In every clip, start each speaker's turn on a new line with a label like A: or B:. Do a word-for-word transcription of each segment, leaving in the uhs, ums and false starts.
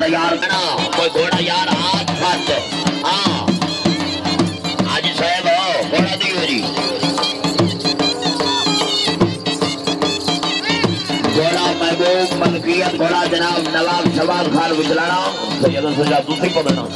A: तैयार करना कोई घोड़ा यार हाथ मत हाँ आज साहब घोड़ा दियो जी घोड़ा महबूब मलकियत घोड़ा जनाब नवाब शबाज खान गुजराना सैयद सजा दूसरी पकड़ना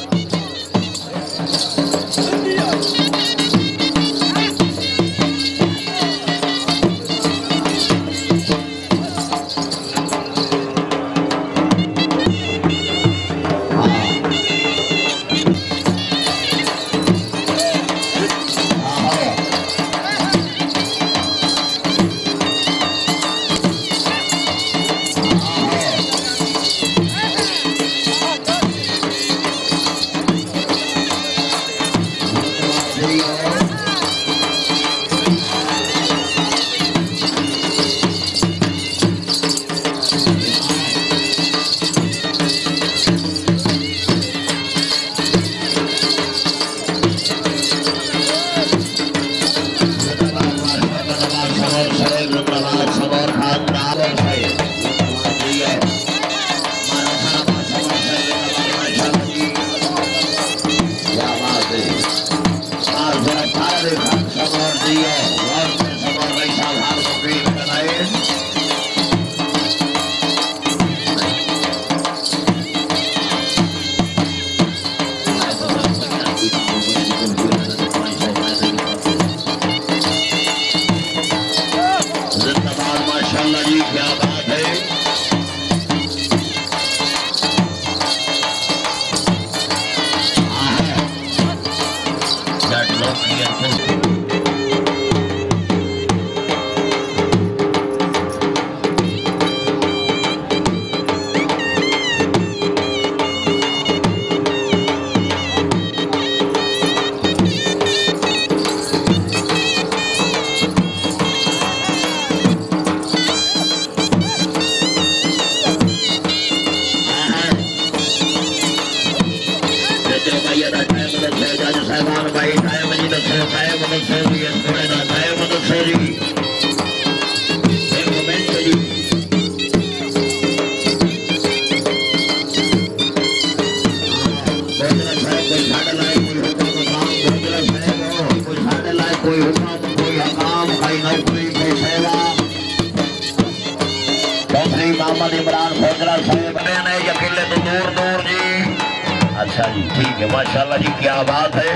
A: मोहम्मद इमरान फौजला साहब ने अकेले तो दूर दूर जी अच्छा जी ठीक है माशाल्लाह जी क्या बात है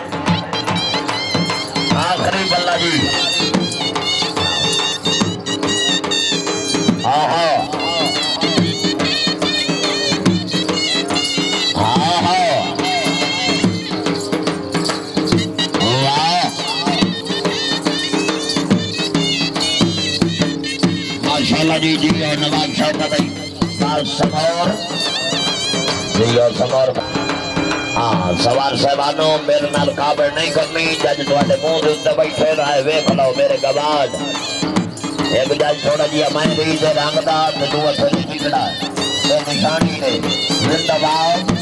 A: आखिरी बल्ला जी हाँ हाँ हाँ हाँ माशाल्लाह जी जी और नवाब साहब का समौर जी और समौर हाँ सवार साहबानों मेरे नाल काबड़ नहीं करनी जज थोड़े मुंह के उत्ते बैठे रहे वेख लो मेरे गवाज एक जज थोड़ा जी मैं भी रंगदार दूसरा निशानी है जिंदाबाद